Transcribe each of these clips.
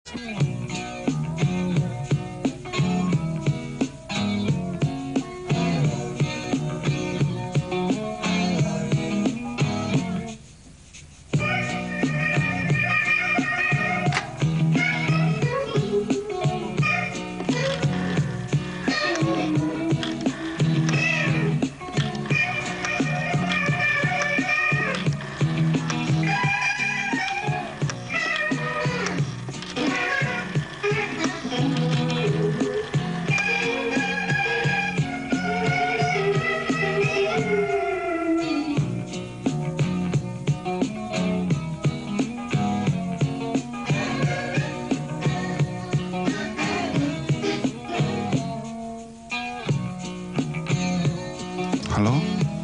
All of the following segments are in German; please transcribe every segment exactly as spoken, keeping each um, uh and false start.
Hallo?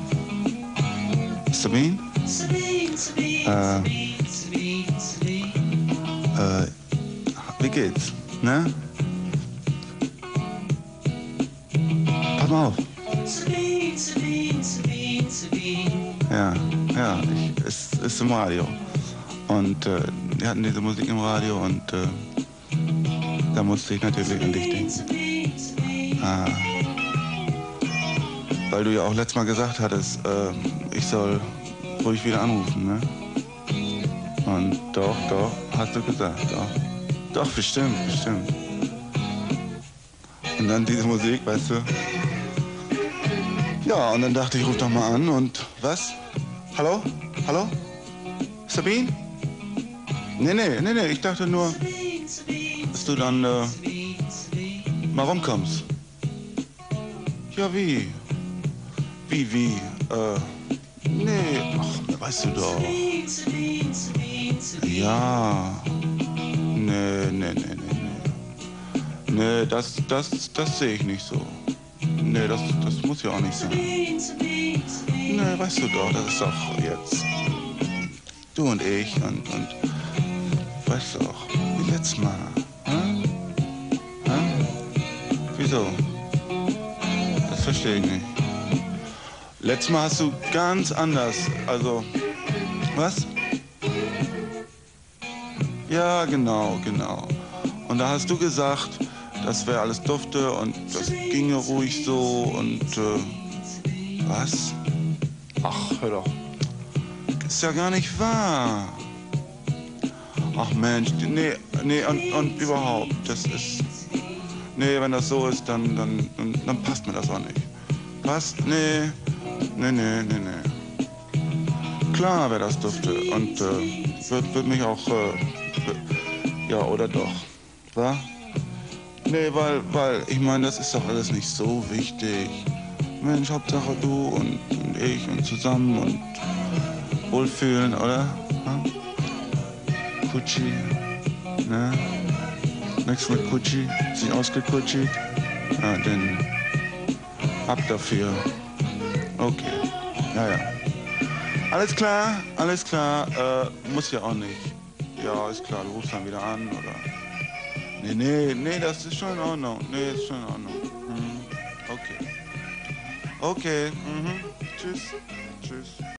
Sabine? Äh, äh, wie geht's? Ne? Pass mal auf. Ja, ja, ich, es ist im Radio. Und äh, wir hatten diese Musik im Radio und äh, da musste ich natürlich an dich denken. Ah. Weil du ja auch letztes Mal gesagt hattest, äh, ich soll ruhig wieder anrufen, ne? Und doch, doch, hast du gesagt, doch. Doch, bestimmt, bestimmt. Und dann diese Musik, weißt du? Ja, und dann dachte ich, ruf doch mal an und was? Hallo? Hallo? Sabine? Nee, nee, nee, nee, ich dachte nur, dass du dann äh, mal rumkommst. Ja, wie? Wie, wie? Äh, nee, ach, weißt du doch. Ja. Nee, nee, nee, nee, nee. Nee, das, das, das sehe ich nicht so. Nee, das, das muss ja auch nicht sein. Nee, weißt du doch, das ist doch jetzt du und ich und, und weißt du auch, wie letztes Mal. Hm? Hm? Wieso? Das verstehe ich nicht. Letztes Mal hast du ganz anders, also, was? Ja, genau, genau. Und da hast du gesagt, das wäre alles dufte und das ginge ruhig so und, äh, was? Ach, hör doch. Ist ja gar nicht wahr. Ach Mensch, nee, nee, und, und überhaupt, das ist, nee, wenn das so ist, dann, dann, dann, dann passt mir das auch nicht. Passt? Nee. Nee, nee, nee, nee. Klar wäre das dufte und äh, wird, wird mich auch, äh, ja, oder doch, wa? Nee, weil, weil, ich meine, das ist doch alles nicht so wichtig. Mensch, Hauptsache du und, und ich und zusammen und wohlfühlen, oder? Ha? Kutschi, ne? Nix mit Kutschi, sich ausgekutschigt? Ja, denn ab dafür. Okay, ja, ja. Alles klar, alles klar, äh, muss ja auch nicht. Ja, ist klar, du rufst dann wieder an, oder? Nee, nee, nee, das ist schon in Ordnung. Nee, ist schon in Ordnung. Mhm. Okay. Okay, mhm. Tschüss. Tschüss.